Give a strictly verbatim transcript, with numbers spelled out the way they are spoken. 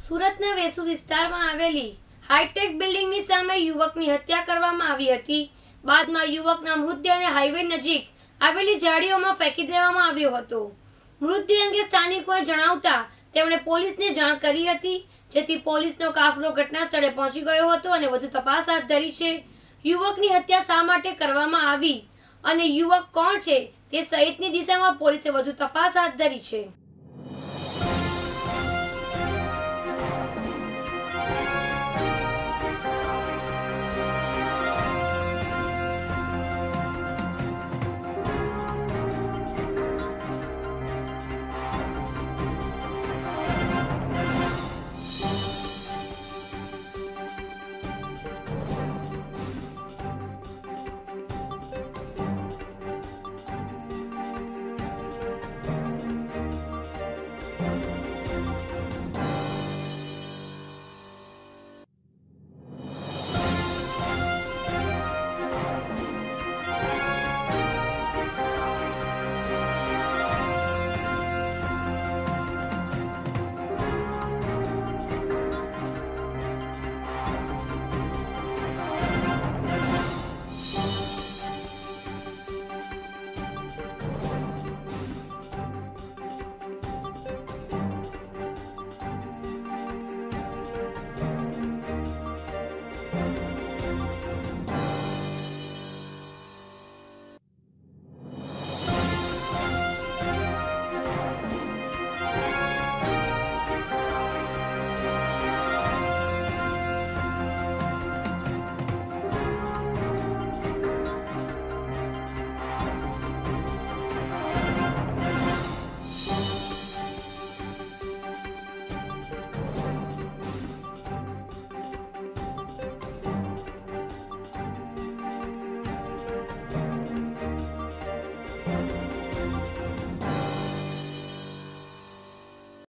સુરતના વેસુ વિસ્તારમાં આવેલી હાઈટેક બિલ્ડિંગની સામે યુવકની હત્યા કરવામાં આવી હતી। બાદમાં યુવકના મૃતદેહને હાઈવે નજીક આવેલી ઝાડીઓમાં ફેંકી દેવામાં આવ્યો હતો। મૃતદેહ અંગે સ્થાનિકોએ જણાવતા તેમણે પોલીસને જાણ કરી હતી, જેથી પોલીસનો કાફલો ઘટના સ્થળે પહોંચી ગયો હતો અને વધુ તપાસ હાથ ધરી છે। યુવકની હત્યા શા માટે કરવામાં આવી અને યુવક કોણ છે તે સહિતની દિશામાં પોલીસે વધુ તપાસ હાથ ધરી છે।